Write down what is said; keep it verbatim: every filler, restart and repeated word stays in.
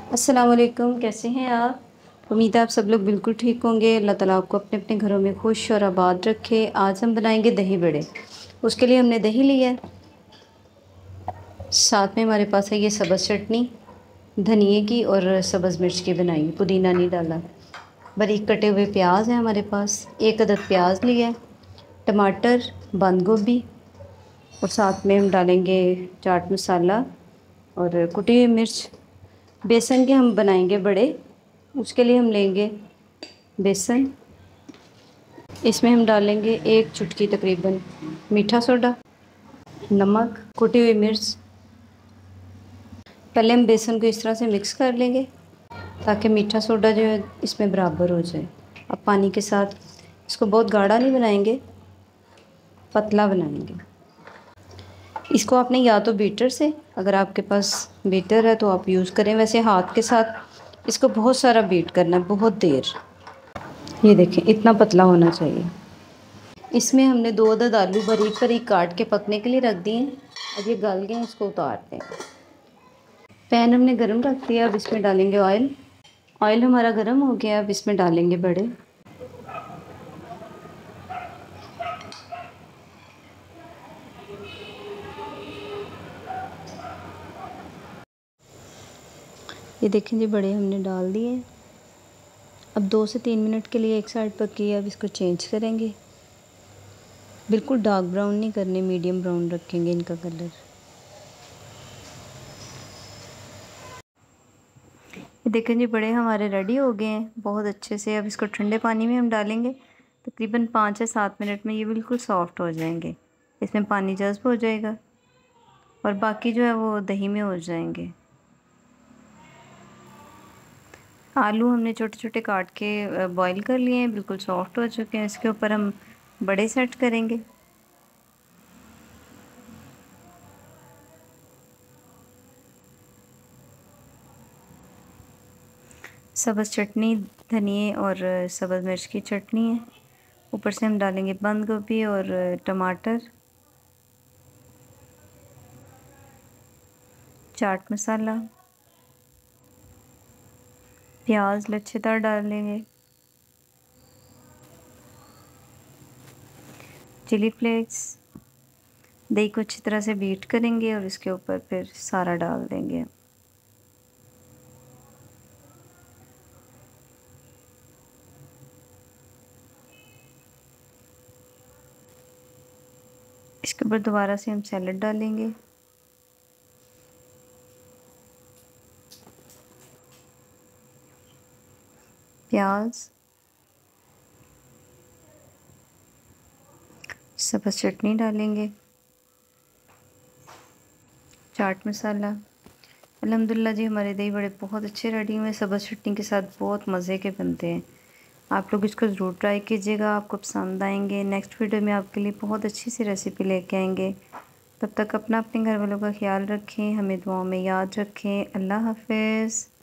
अस्सलाम वालेकुम, कैसे हैं आप? उम्मीद है आप सब लोग बिल्कुल ठीक होंगे। अल्लाह ताला आपको अपने अपने घरों में खुश और आबाद रखे। आज हम बनाएंगे दही बड़े। उसके लिए हमने दही लिया है, साथ में हमारे पास है ये सब्ज़ चटनी धनिए की और सब्ज़ मिर्च की बनाई, पुदीना नहीं डाला। बारीक कटे हुए प्याज है हमारे पास, एक अदद प्याज लिया है, टमाटर, बंद गोभी और साथ में हम डालेंगे चाट मसाला और कुटी हुई मिर्च। बेसन के हम बनाएंगे बड़े, उसके लिए हम लेंगे बेसन। इसमें हम डालेंगे एक चुटकी तकरीबन मीठा सोडा, नमक, कुटी हुई मिर्च। पहले हम बेसन को इस तरह से मिक्स कर लेंगे ताकि मीठा सोडा जो है इसमें बराबर हो जाए। अब पानी के साथ इसको बहुत गाढ़ा नहीं बनाएंगे, पतला बनाएंगे। इसको आपने या तो बीटर से, अगर आपके पास बीटर है तो आप यूज़ करें, वैसे हाथ के साथ इसको बहुत सारा बीट करना है, बहुत देर। ये देखें इतना पतला होना चाहिए। इसमें हमने दो अदद आलू बारीक बारीक काट के पकने के लिए रख दिए हैं। अब ये गल गए, इसको उतारते हैं। पैन हमने गरम रख दिया, अब इसमें डालेंगे ऑयल। ऑयल हमारा गरम हो गया, अब इसमें डालेंगे बड़े। ये देखें जी, बड़े हमने डाल दिए। अब दो से तीन मिनट के लिए एक साइड पकी है, अब इसको चेंज करेंगे। बिल्कुल डार्क ब्राउन नहीं करने, मीडियम ब्राउन रखेंगे इनका कलर। ये देखें जी, बड़े हमारे रेडी हो गए हैं बहुत अच्छे से। अब इसको ठंडे पानी में हम डालेंगे, तकरीबन पाँच से सात मिनट में ये बिल्कुल सॉफ्ट हो जाएंगे। इसमें पानी जज्ब हो जाएगा और बाकी जो है वो दही में हो जाएंगे। आलू हमने छोटे छोटे काट के बॉईल कर लिए हैं, बिल्कुल सॉफ्ट हो चुके हैं। इसके ऊपर हम बड़े सेट करेंगे। सब्ज़ चटनी धनिए और सब्ज़ मिर्च की चटनी है। ऊपर से हम डालेंगे बंद गोभी और टमाटर, चाट मसाला, प्याज लच्छेदार डालेंगे, चिली फ्लेक्स। दही को अच्छी तरह से बीट करेंगे और इसके ऊपर फिर सारा डाल देंगे। इसके ऊपर दोबारा से हम सैलड डालेंगे। प्याज, सब्ज़ चटनी डालेंगे, चाट मसाला। अल्हम्दुलिल्लाह जी, हमारे दही बड़े बहुत अच्छे रेडी हुए। सब्ज़ चटनी के साथ बहुत मज़े के बनते हैं। आप लोग इसको ज़रूर ट्राई कीजिएगा, आपको पसंद आएंगे। नेक्स्ट वीडियो में आपके लिए बहुत अच्छी सी रेसिपी लेके आएंगे। तब तक अपना अपने घर वालों का ख्याल रखें, हमें दुआओं में याद रखें। अल्लाह हाफ़िज़।